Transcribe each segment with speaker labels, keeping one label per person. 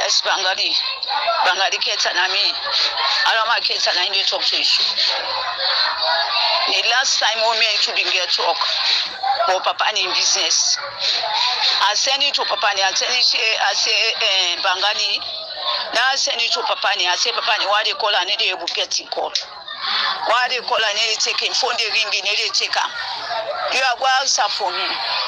Speaker 1: Yes, Bangali Ketanami. Arama Ketana in the talk to issue. The last time women couldn't get talk. For Papa in business. I send it to Papa. I say Bangali. Now I send it to Papa. I say Papa, why they call and they will get in call. Why they call and they take him phone the ring and they take him. You are well for me.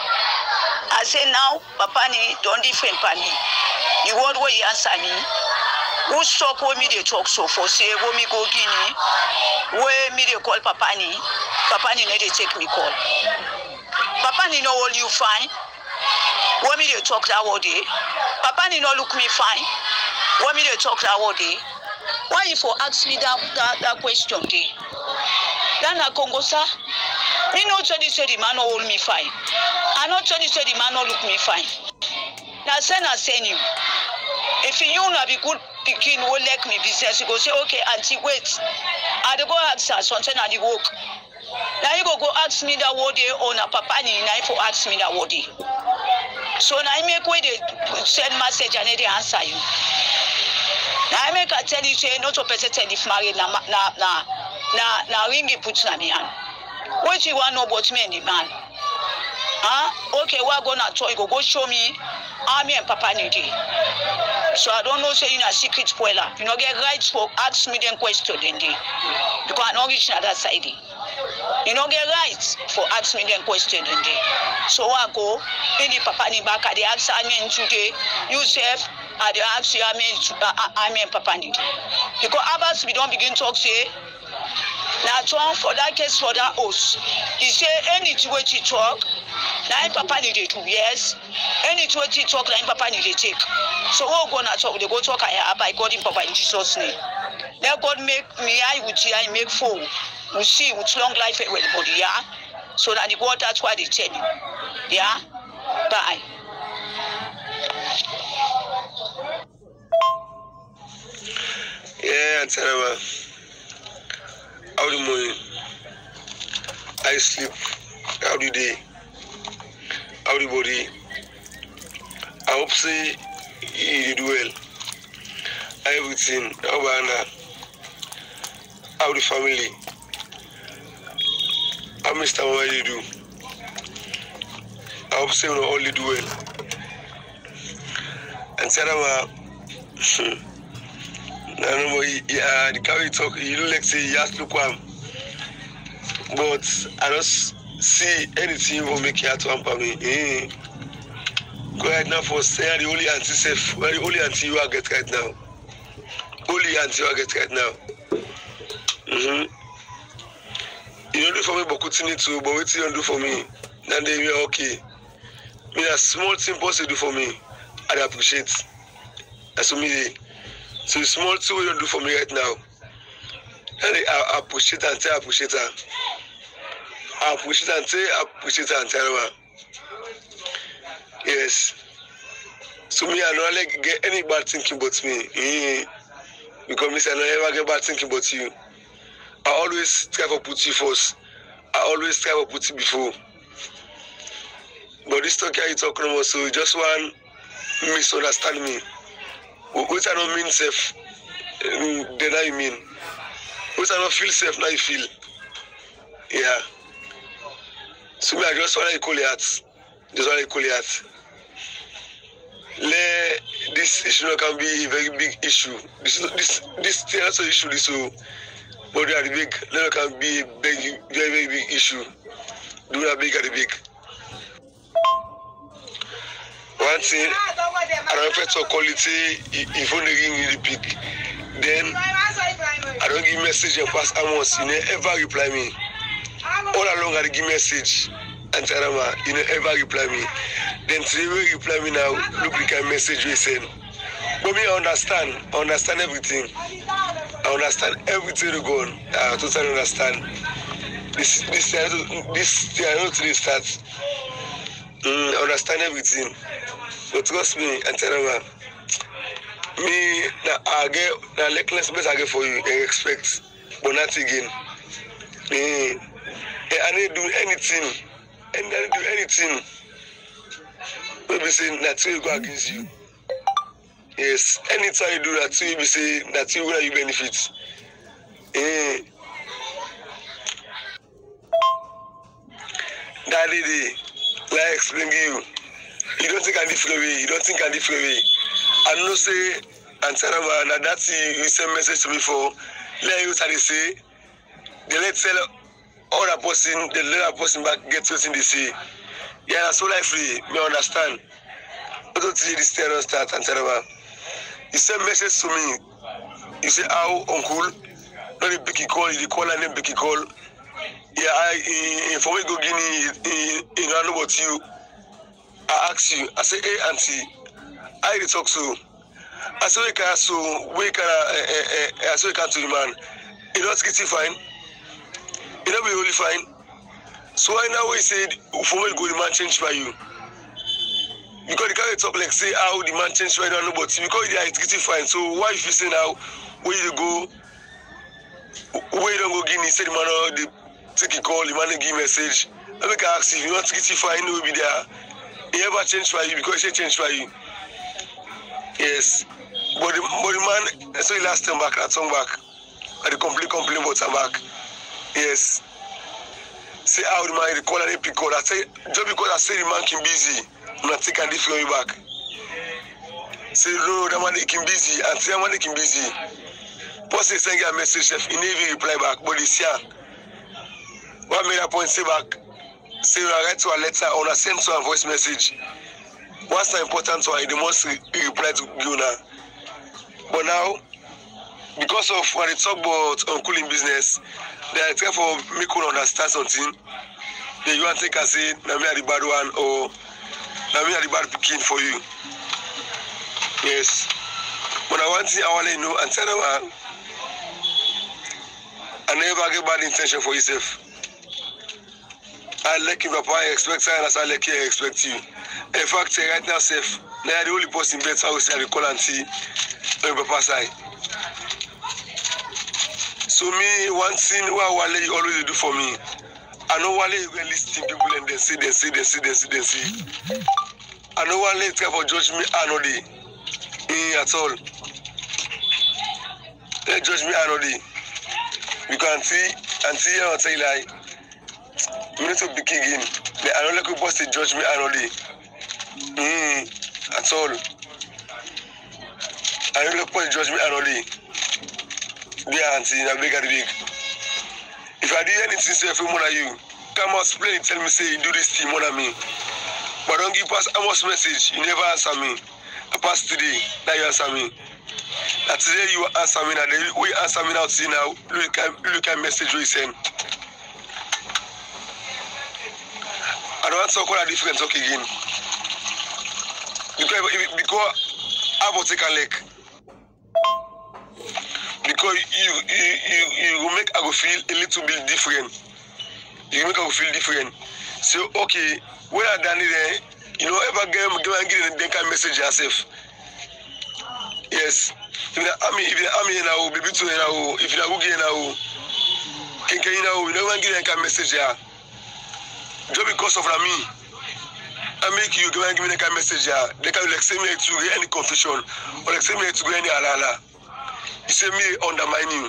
Speaker 1: I say now Papa don't defend Pani. You want what you answer me? Who talk with me they talk so for say wo me go Guinea. Where me they call Papa ni they take me call. Papa ni know all you fine. When me they talk that all day. Papa ni no look me fine. When me they talk that all day. Why you for ask me that question day? Then I Congo sir. Me no say the man no hold me fine. I not say the man no look me fine. Now send you. If you not be good picking will like me business, you go say okay auntie wait. I go ask her something at the work. Now you go ask me that what day or na Papa ni na for ask me that what day. So now I make way they send message and they answer you. Now I make I tell you say not to person if married na ring it put na me hand. What you want know about me and the man? Okay, we're gonna talk. You go show me how me and Papa need it. So I don't know say in a secret spoiler. You know get rights for ask me them question then day. Because I don't reach that side. You know get rights for ask me them question then day. So I go in the Papa ni back at the ask me today. Yourself at the ask you I mean Papa ni. Because Abbas we don't begin talk say. Now, for that case, for that house, he say anything what he talk, now Papa need to do yes. Anything what he talk, now Papa need to take. So we're gonna talk. They go talk. I God in Papa in Jesus' name. Let God make me I with you. I make full. We see with long life everybody. Yeah. So that the God that's why they tell you. Yeah. Bye.
Speaker 2: Yeah, I tell you. How the morning? I sleep. How the day? How the body? I hope say you do well. Everything. How about how the family? How Mr. Mama you do? I hope say you only do well. And say no, yeah, the guy talk, you look like say yes, look one. But I don't see anything will make you to hamper me. Go ahead now for say the only anti safe, the only anti you are get right now. Only anti you are get right now. You don't do for me, but continue to, but what you don't do for me, then they be okay. I mean, a small thing possible do for me, I appreciate. That's what me. So the small thing you don't do for me right now. And I appreciate and say I appreciate her. I appreciate and say I appreciate her and tell her. Yes. So me I don't like get any bad thinking about me. Because me say I don't ever get bad thinking about you. I always try to put you first. I always try to put you before. But this talk here you talking about, so you just want misunderstand me. What I don't mean safe, then I mean. What I don't feel safe, now you feel. Yeah. So me, I just want to call it out. Just want to call it out. This issue can be a very big issue. This thing also issue, this so, but they are the big. It can be a big, very, very big issue. Do that big at the big. One thing, I don't expect for quality if only ring really big. Then I don't give message and pass Amos. You never reply me. All along I give message and tell them you never reply me. Then today when you reply me now, look like a message we send. But me I understand everything. I understand everything you go on. I totally understand. This thing I know today starts. I understand everything. So trust me and tell them me I get likeness best I get for you and expect, but not again. I didn't do anything. And I didn't do anything. Maybe saying that you go against you. Yes, anytime you do that, you be say that you will benefit. That lady, like explain to you, you don't think I different way. You don't think I different way. I know say and tell them that that's you send message to me for. Let you tell they say. They let tell other person. They let that person back get something they say. Yeah, so lively. Me understand. I don't see this terror start and tell them. You send message to me. You say how uncle. Not the big call. You call and then big call. Yeah, if we go Guinea, in know about you. I ask you. I say, hey auntie, I talk to. I say we can so we can. I say we can to the man. You don't get it fine. You don't be really fine. So I now we said for me go the man change by you. Because the guy talk like say how the man change by you don't know about you. Because they are getting fine. So why if you say now where you go, where you don't go Guinea? Say the man the take a call, the man give message. I make ask if you want to get it fine, will be there. He ever change for you because he change for you. Yes. But the man, so he last time back, I turn back. I the complete complain about him back. Yes. Say how the man, the call and the pick call. I say, just because I say the man can busy, I'm not taking this from you back. Say, no, the man can busy, and say the man can busy. Post a send a message, he never reply back, but it's here. What made a point say back? Say you write to a letter or a send to a voice message. What's the important one? The most reply to you now. But now, because of when they talk about uncle in business, they are trying for make you understand something. Then you want to take and say, "Na me are the bad one," or "Na me are the bad picking for you." Yes. But I want to know and tell them, I never get bad intention for yourself. I like you, Papa. I expect you, as I like you, I expect you. In fact, right now, safe. Now the only person better I say I call and see on Papa side. So me, one thing what Wale always do for me, I know Wale will listen people and they say. I know Wale try for judge me anody at all. They judge me anody. You can see I'll tell you like. You need to be king. I don't like people to judge me anody. At all. I don't like people to judge me anody. Yeah, auntie, I'm big. If I did anything say for more than you, come out explain tell me say you do this thing more than me. But don't give pass Amos message, you never answer me. I pass today, now you answer me. That today you answer me now, we answer me now see now, look at message we send. I don't want to call a different talk again. Because I will take a leg. Because you will make I go feel a little bit different. You make I go feel different. So okay, when I done it, you know, ever get then can message yourself. Yes. If the army now, baby to now, if you are going now, can you know, you never get a message here. Just because of me, I make you give me a message here. They can like say me to get any confusion or like say me to get any alala. You say me undermine you.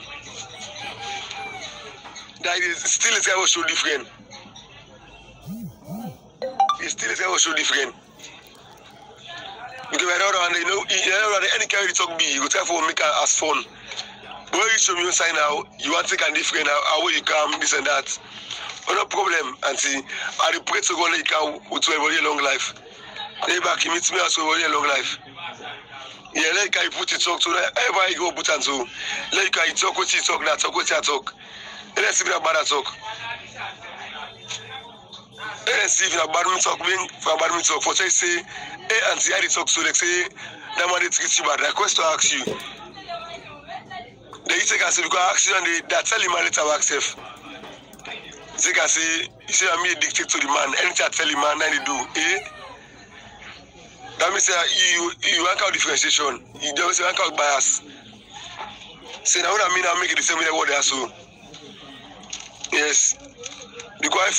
Speaker 2: That is still is going to show different. It still is going to show different. Because I don't know, any kind of talk be, you go try for make it as fun. But when you show me sign now, you want to take a different how you come, this and that. But no problem, auntie. I pray to God that you can to a very long life. They back him meet me as a very long life. Yeah, like I put it talk to everybody go put and so. Like I talk what you talk, now talk what you talk. Let's see if bad talk. Let's see if bad me talk, being for bad me talk. For say, hey auntie, I talk so like say that man treat you bad. I question to ask you. They take us because I ask you and they tell him later about self. They can say, you say I'm a dictate to the man, anything I tell the man, then he do, That means you work out differentiation, you don't work out bias. Say now what I mean, I'll make it the same way what they are so. Yes. Because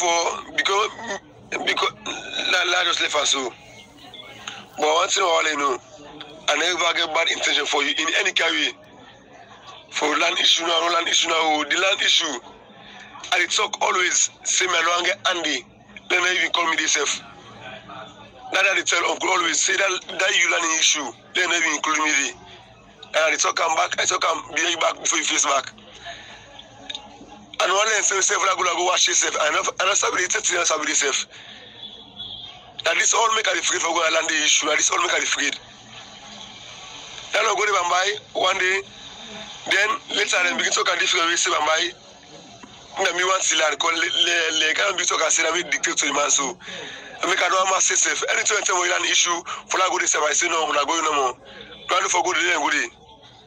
Speaker 2: just left us so. But one thing all I know, I never get bad intention for you in any carry. For land issue now, no land issue now. The land issue, I talk always. Say me I don't get Andy. Then they even call me this self. That I tell uncle always say that you land issue. Then they even include me there. And I talk come back. I talk come be back before you face back. And one day say self like go watch yourself. And I stability and stability self. That this all make a afraid for going to land the issue. And this all make a afraid. Then I go to Bambai one day. Then later then begin to talk a different way. Say Bambai. Me want to land because le can't be talk and say that we dictate to the man so. I make a normal say self. Anytime I tell me land issue for I go this I say no, I'm not going no more. Plan for good day and good day.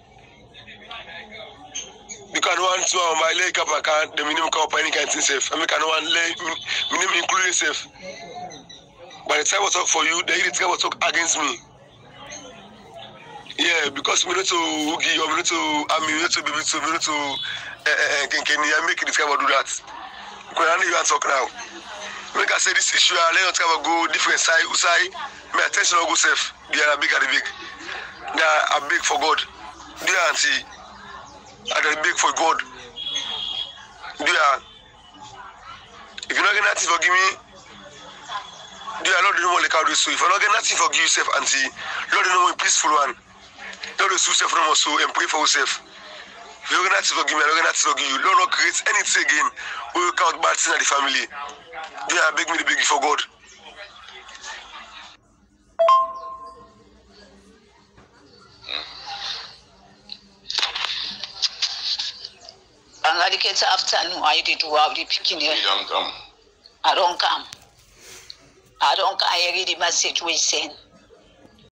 Speaker 2: Because no one to my leg up account the minimum count any kind of safe. I make no one minimum including safe. By the time I talk for you, the idiot will talk against me. Yeah, because we need to Ugi or we need to Ami, we need to be able to can you make this guy do that? Because I know you are talking now. When I say this issue, I let you go different side, usai, my attention will go safe. They are big and big. They are big for God. They are anti. They are big for God. They are. If you're not getting nothing, forgive me. They are not the one like how do so. If you're not getting nothing, forgive yourself, auntie. Lord, you know a peaceful one. Lord, you yourself no more so and pray for yourself. If you're not forgive me, I'm not forgive you. Lord, not create anything again. We will count bad sin in the family. They are begging me to beg you for God.
Speaker 1: I get afternoon. I did wow the picking here.
Speaker 3: You don't come.
Speaker 1: I don't come. I don't come. I read the message we send.